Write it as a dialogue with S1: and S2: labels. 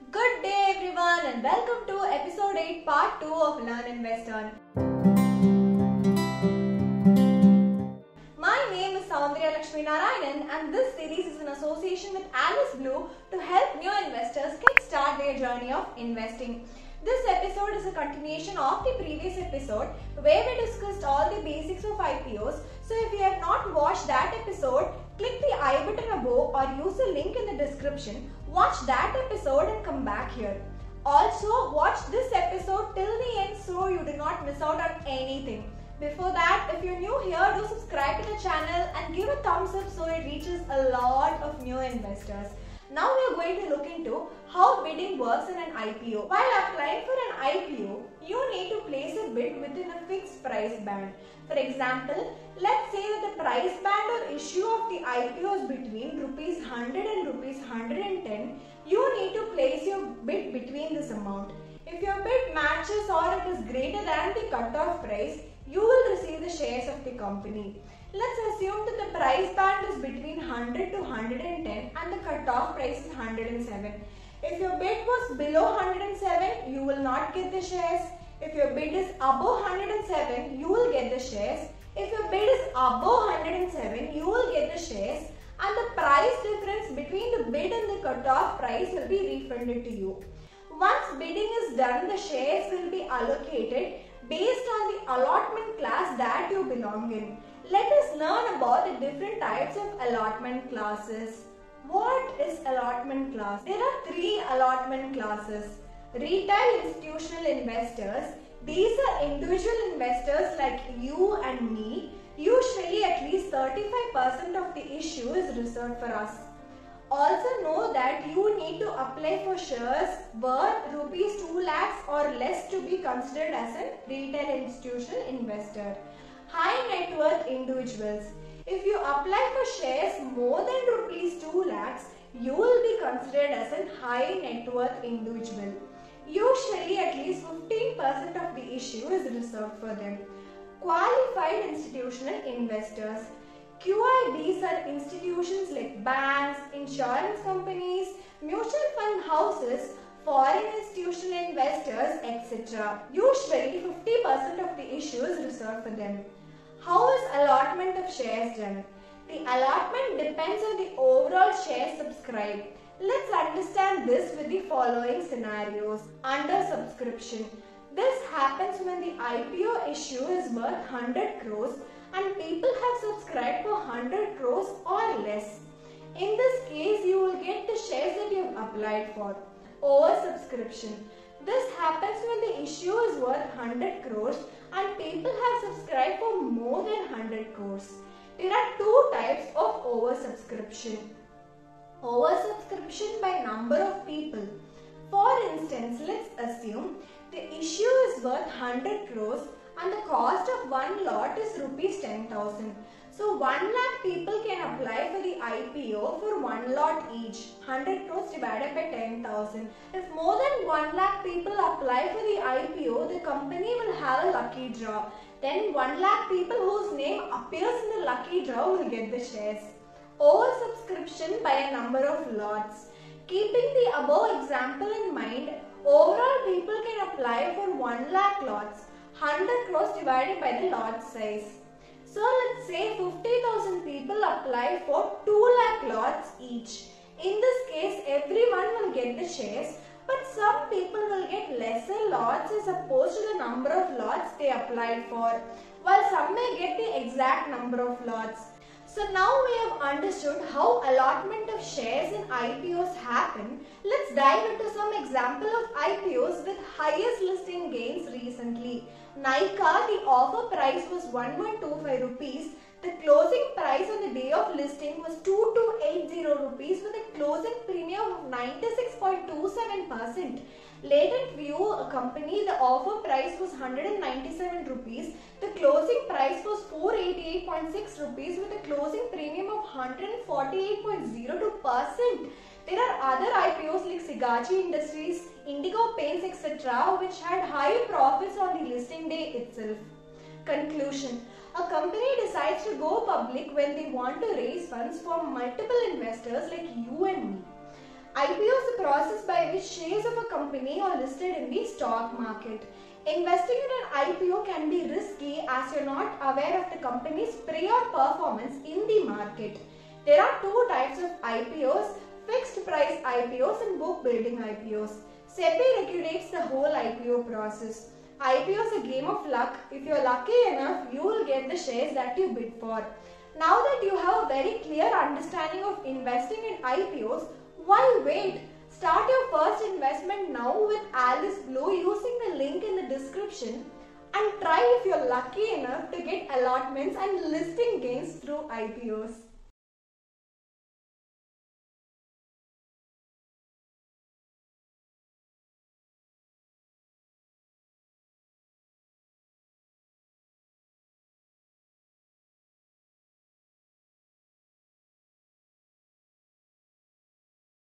S1: Good day everyone and welcome to episode 8 part 2 of Learn Invest Earn. My name is Soundriya Lakshmi Narayanan and this series is in association with Alice Blue to help new investors kickstart their journey of investing. This episode is a continuation of the previous episode where we discussed all the basics of IPOs. So if you have not watched that episode, click the I button above or use the link in the description. Watch that episode and come back here. Also, watch this episode till the end so you do not miss out on anything. Before that, if you're new here, do subscribe to the channel and give a thumbs up so it reaches a lot of new investors. Now we are going to look into how bidding works in an IPO. While applying for an IPO, you need to place a bid within a fixed price band. For example, let's say that the price band or issue of the IPO is between rupees 100 and rupees 110. You need to place your bid between this amount. If your bid matches or it is greater than the cutoff price, you will receive the shares of the company. Let's assume that the price band is between 100 to 110 and the cutoff price is 107. If your bid was below 107, you will not get the shares. If your bid is above 107, you will get the shares. If your bid is above 107, you will get the shares. And the price difference between the bid and the cutoff price will be refunded to you. Once bidding is done, the shares will be allocated based on the allotment class that you belong in. Let us learn about the different types of allotment classes. What is allotment class? There are three allotment classes. Retail institutional investors. These are individual investors like you and me. Usually at least 35% of the issue is reserved for us. Also know that you need to apply for shares worth rupees 2 lakhs or less to be considered as a retail institutional investor. High net worth individuals. If you apply for shares more than rupees 2 lakhs, you will be considered as a high net worth individual. Usually at least 15% of the issue is reserved for them. Qualified institutional investors. QIBs are institutions like banks, insurance companies, mutual fund houses, foreign institutional investors, etc. Usually 50% of the issue is reserved for them. How is allotment of shares done? The allotment depends on the overall shares subscribed. Let's understand this with the following scenarios. Under subscription. This happens when the IPO issue is worth 100 crores and people have subscribed for 100 crores or less. In this case, you will get the shares that you have applied for. Oversubscription. This happens when the issue is worth 100 crores and people have subscribed for more than 100 crores. There are two types of oversubscription. Oversubscription by number of people. For instance, let's assume the issue is worth 100 crores and the cost of one lot is rupees 10,000. So 1 lakh people can apply for the IPO for one lot each. 100 crores divided by 10,000. If more than 1 lakh people apply for the IPO, the company will have a lucky draw. Then 1 lakh people whose name appears in the lucky draw will get the shares. Oversubscription by a number of lots. Keeping the above example in mind, overall people can apply for 1 lakh lots. 100 crores divided by the lot size. So let's say 50,000 people apply for 2 lakh lots each. In this case, everyone will get the shares, but some people will get lesser lots as opposed to the number of lots they applied for, while some may get the exact number of lots. So now we have understood how allotment of shares in IPOs happen. Let's dive into some example of IPOs with highest listing gains recently. Nykaa, the offer price was 1125 rupees. The closing price on the day of listing was 2280 rupees with a closing premium of 96.27%. Latent View, a company, the offer price was 197 rupees. The closing price was 488.6 rupees with a closing premium of 148.02%. There are other IPOs like Sigachi Industries, Indigo Paints, etc. which had high profits on the listing day itself. Conclusion. A company decides to go public when they want to raise funds from multiple investors like you and me. IPO is the process by which shares of a company are listed in the stock market. Investing in an IPO can be risky as you are not aware of the company's prior performance in the market. There are two types of IPOs, fixed price IPOs and book building IPOs. SEBI regulates the whole IPO process. IPO is a game of luck. If you are lucky enough, you will get the shares that you bid for. Now that you have a very clear understanding of investing in IPOs, why wait? Start your first investment now with Alice Blue using the link in the description and try if you are lucky enough to get allotments and listing gains through IPOs.